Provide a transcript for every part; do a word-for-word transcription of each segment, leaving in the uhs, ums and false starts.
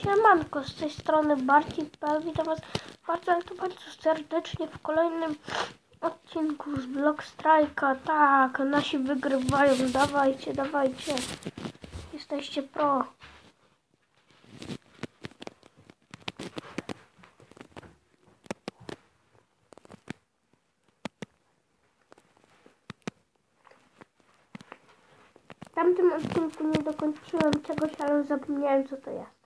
Siemanko, z tej strony Bartik kropka p l. Witam was bardzo, ale to bardzo serdecznie w kolejnym odcinku z Block Strike'a. Tak, nasi wygrywają, dawajcie, dawajcie. Jesteście pro. W tamtym odcinku nie dokończyłem czegoś, ale zapomniałem, co to jest.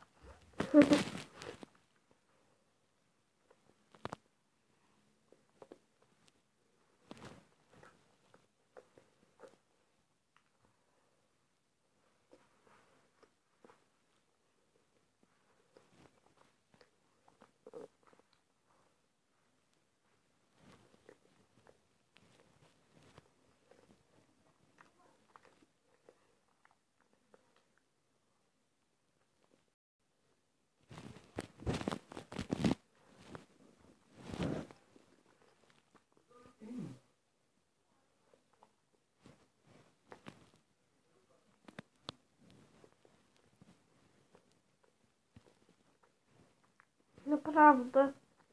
Naprawdę.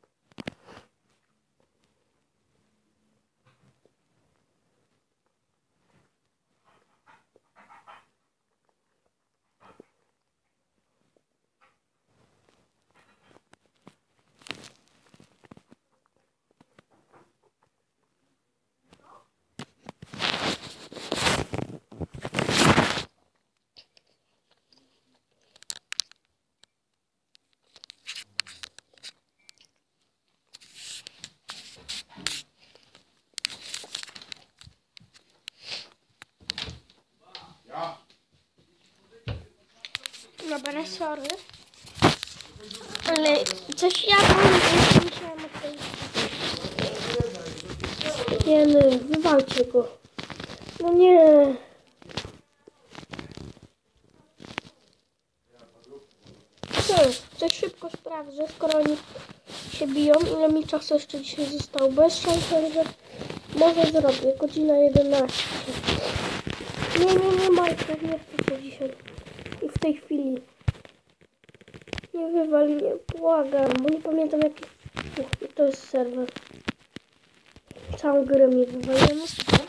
Dobra, sorry. Ale coś ja jeszcze musiałem odpalić. Nie, no, wywalcie go. No nie. Co? Coś szybko sprawdzę, skoro oni się biją. Ile mi czasu jeszcze dzisiaj zostało? Bez szansy, że może zrobię. Godzina jedenaście. Nie, nie, nie, Majka, nie chcę się dzisiaj. I w tej chwili. Nie wywal mnie, błagam, bo nie pamiętam jaki to jest serwer. Całą grę mi wywalimy. Super.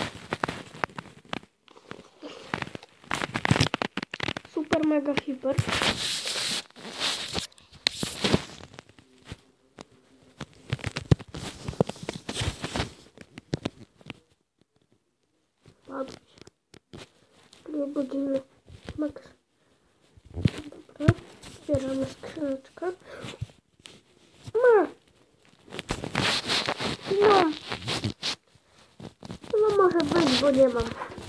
Super, mega, hiper. Padł się. Dwie godziny. Max. Dobra. Zbieramy skrzyneczkę. Ma. No. No może być, bo nie mam.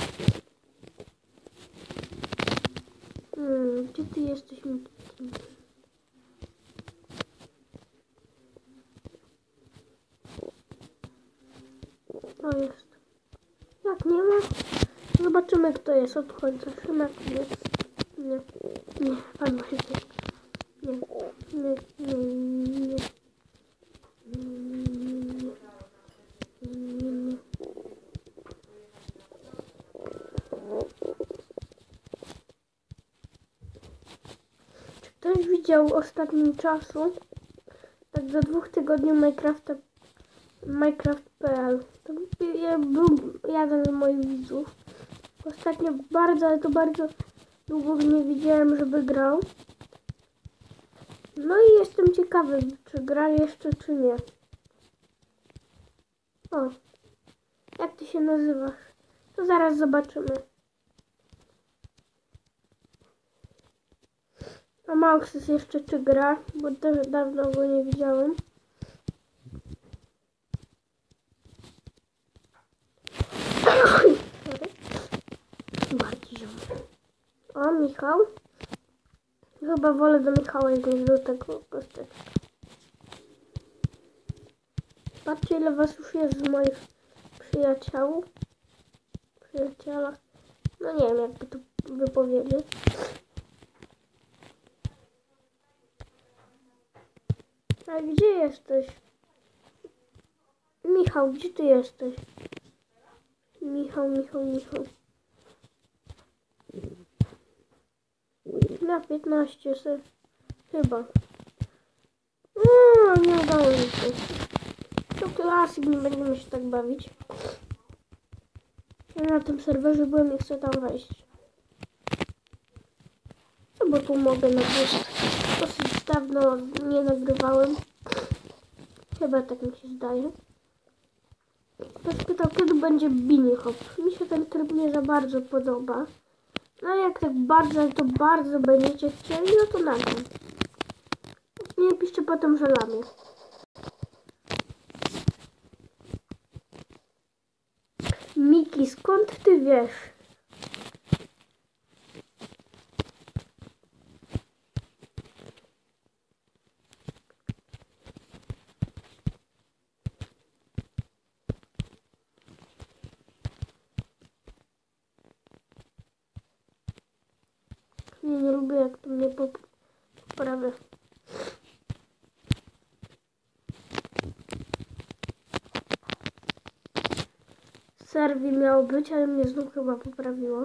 Hmm, gdzie ty jesteś? To jest. Jak nie ma? Zobaczymy, kto jest od końca. Szymek nie. Nie. Nie. Pan Krzysiek. Nie. Nie. Nie. Nie. Czy ktoś widział ostatnim czasu? Tak do dwóch tygodni Minecrafta Minecraft kropka p l. To był jeden z moich widzów. Ostatnio bardzo, ale to bardzo długo nie widziałem, żeby grał. No i jestem ciekawy, czy gra jeszcze, czy nie. O, jak ty się nazywasz? To zaraz zobaczymy. A Max jeszcze czy gra, bo też dawno go nie widziałem. O, Michał. Chyba wolę do Michała niż do tego kosteczka. Patrzcie, ile was już jest z moich przyjaciół. Przyjaciela. No nie wiem, jakby to wypowiedzieć. A gdzie jesteś? Michał, gdzie ty jesteś? Michał, Michał, Michał. Na piętnaście se Chyba. No, nie udało mi się. To klasik, nie będziemy się tak bawić. Ja na tym serwerze byłem i chcę tam wejść. No bo tu mogę na gust. Dosyć dawno nie nagrywałem. Chyba tak mi się zdaje. Ktoś pytał, kiedy będzie Bunny Hop. Mi się ten tryb nie za bardzo podoba. No jak tak bardzo, to bardzo będziecie chcieli, no to na tym. Nie piszcie potem, że lamię. Miki, skąd ty wiesz? Nie, nie lubię, jak to mnie poprawia. Serwi miało być, ale mnie znów chyba poprawiło.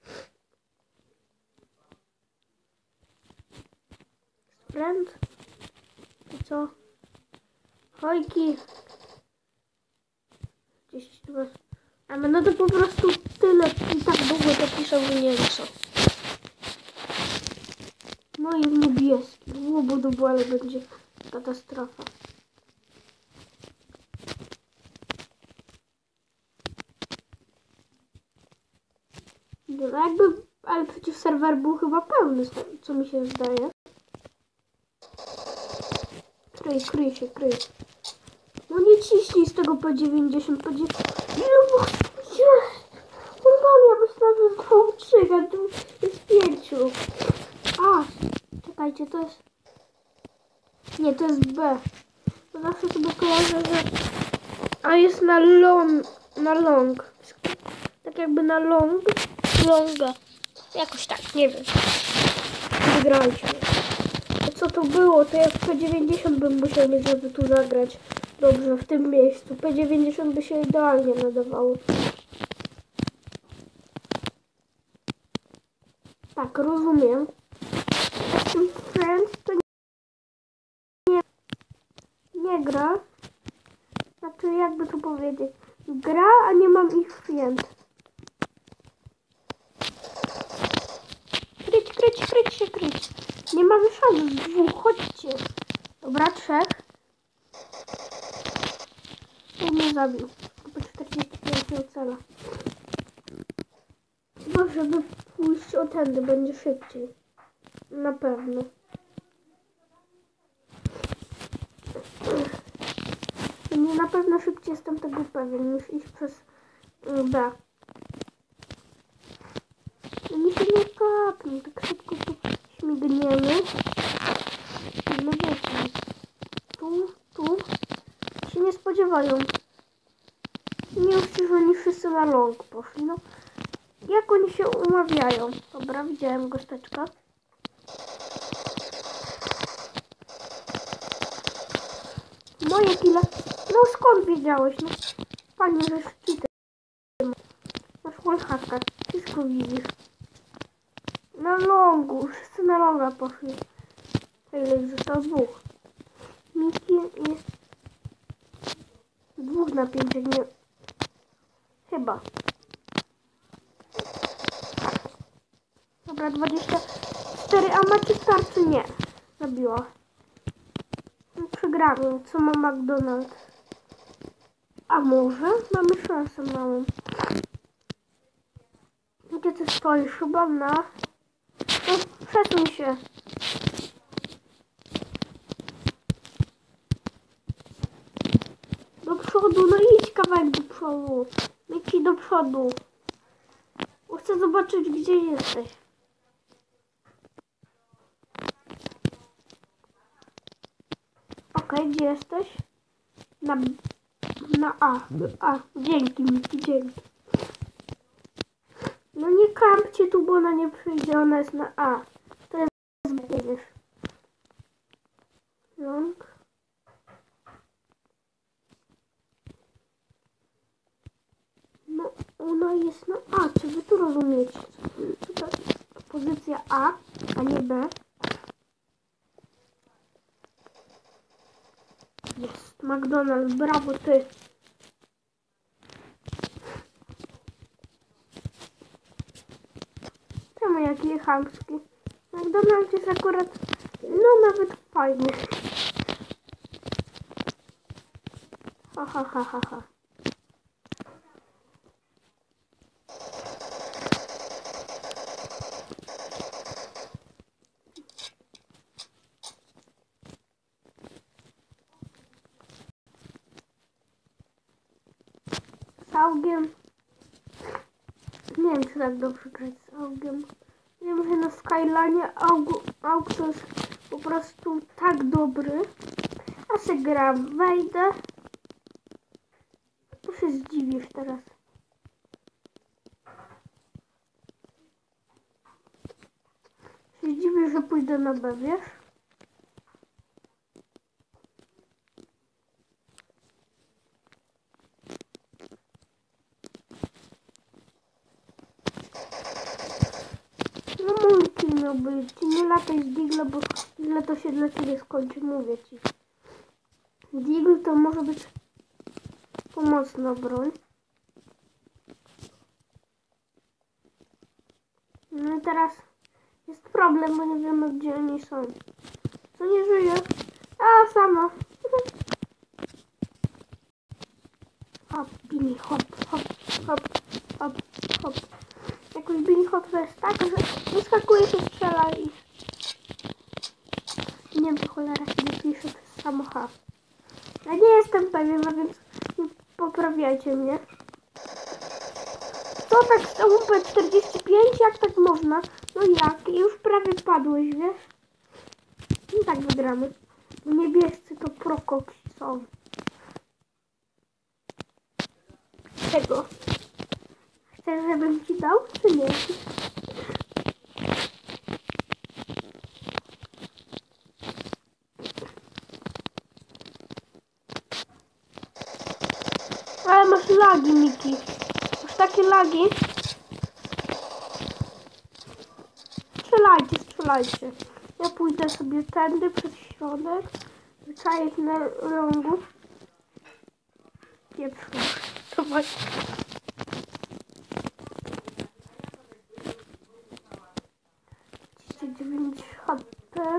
Friend? I co? Hojki. Gdzieś tu. A no to po prostu tyle i tak długo to piszą, że nie wiem co. No i niebieski. Łobu dubu, ale będzie katastrofa. No jakby, ale przecież serwer był chyba pełny, co mi się zdaje. Kryj, kryj się, kryj. No nie ciśnij z tego P dziewięćdziesiąt, P dziewięćdziesiąt. Ile normalnie, ja myślałam, że jest dwóch, trzech, a tu jest pięciu. A, czekajcie, to jest... Nie, to jest B. To zawsze sobie kojarzę, że... A jest na long, na long. Tak jakby na long, longa. Jakoś tak, nie wiem. Wygraliśmy. Co to było? To jak P dziewięćdziesiąt bym musiał mieć, żeby tu zagrać. Dobrze, w tym miejscu. P dziewięćdziesiąt by się idealnie nadawało. Tak, rozumiem. Friends to nie, nie gra. Znaczy, jakby to powiedzieć. Gra, a nie mam ich friend. Kryć, kryć, kryć się, kryć. Nie mamy szans z dwóch, chodźcie. Dobra, trzech. I mnie zabił. Po czterdzieści pięć cela. Chyba, żeby pójść o tędy, będzie szybciej. Na pewno. Będzie na pewno szybciej, jestem tego pewien, niż iść przez B. Mi się nie kapnie, tak szybko tu śmigniemy. No wiecie, tu, tu się nie spodziewają. Nie myślę, że oni wszyscy na long poszli, no. Jak oni się umawiają? Dobra, widziałem gosteczka. Moje kile. No skąd wiedziałeś? No panie, że szczyty. Masz wallhacka, wszystko widzisz. Na longu, wszyscy na longa poszli. Ile ich zostało? Dwóch. Miki jest dwóch na pięć, nie. Chyba. Dobra, dwadzieścia cztery, a macie starczy? Nie. Zabiła. No, przegramy. Co ma McDonald's? A może? Mamy szansę małą. Gdzie ty stoisz? Chyba na... No, przesuń się. Do przodu, no idź kawałek do przodu. Idź do przodu. Bo chcę zobaczyć, gdzie jesteś. Okej, okay, gdzie jesteś? Na... Na A. A, dzięki Miki, dzięki. No nie kampcie tu, bo ona nie przyjdzie, ona jest na A. To jest B, wiesz. Long. No, ona jest na A. Czy wy tu rozumiecie? To jest pozycja A, a nie B. Jest, McDonald's, brawo ty. Czemu jaki chamski? McDonald's jest akurat, no nawet fajny. Ha ha ha ha ha. Z augiem. Nie wiem, czy tak dobrze grać z augiem. Wiem, że na Skyline aug, aug to jest po prostu tak dobry. A se gram, wejdę. To się zdziwisz teraz. Się zdziwisz, że pójdę na B, wiesz? No mój kill miał być. Nie lataj z Digla, bo źle to się dla ciebie skończy, mówię ci. Digl to może być pomocna broń. No i teraz jest problem, bo nie wiemy, gdzie oni są. Co nie żyje? A, sama. Hop, Billy, hop, hop, hop, hop, hop. Jakoś Billy hop to jest tak, że wyskakuje się, strzela i... Nie wiem, to cholera się nie pisze, to jest samo H. Ja nie jestem pewien, no więc poprawiajcie mnie. Co tak z U P czterdzieści pięć? Jak tak można? No jak? Już prawie padłeś, wiesz? I tak wygramy. Niebiescy to prokoksi są. Czego? Chcesz, żebym ci dał, czy nie? Ale masz lagi, Miki. Masz takie lagi. Strzelajcie, strzelajcie. Ja pójdę sobie tędy przez środek. Wyczaję na rągu. Pieprzu. Dawaj. trzydzieści dziewięć H P.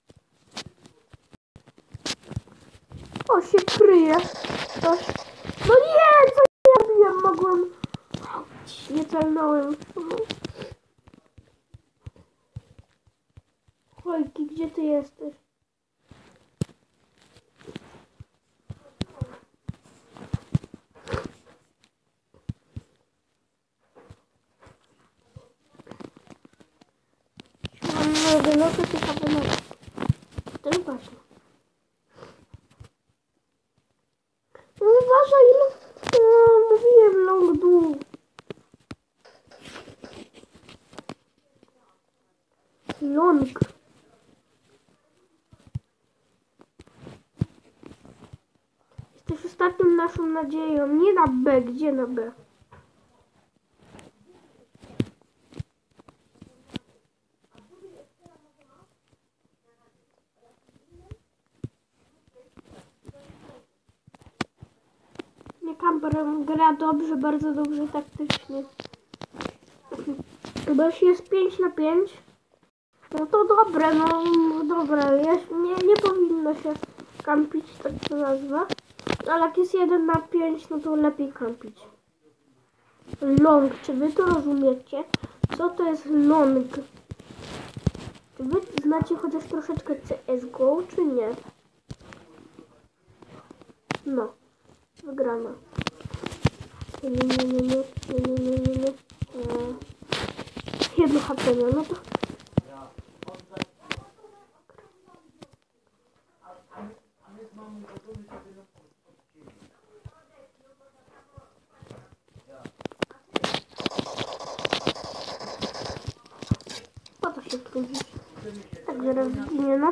O, się kryje. Coś. No nie, co ja robiłem? Mogłem... Nie celnąłem. Chojki, gdzie ty jesteś? Mam nogę, no to ty sobie nogę. Ten właśnie. No uważaj, no. No, mówiłem long dół. Long. Jesteś ostatnią naszą nadzieją. Nie na B, gdzie na B? Nie, Camper gra dobrze, bardzo dobrze taktycznie. Bo jeśli jest pięć na pięć, no to dobre, no dobre. Jest, nie, nie powinno się kampić, tak to nazwa. Ale jak jest jeden na pięć, no to lepiej kampić. Long, czy wy to rozumiecie? Co to jest long? Czy wy znacie chociaż troszeczkę C S G O, czy nie? No, wygrana. Nie, nie, nie, nie, nie, nie, nie, nie, nie. Jedno H P, no to... Po to się trudzisz. Tak zaraz zginie, no.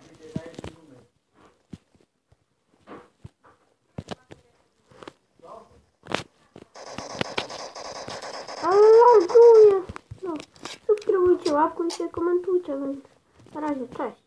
Ale ląduje. No, subskrybujcie, łapkujcie, komentujcie, więc na razie, cześć.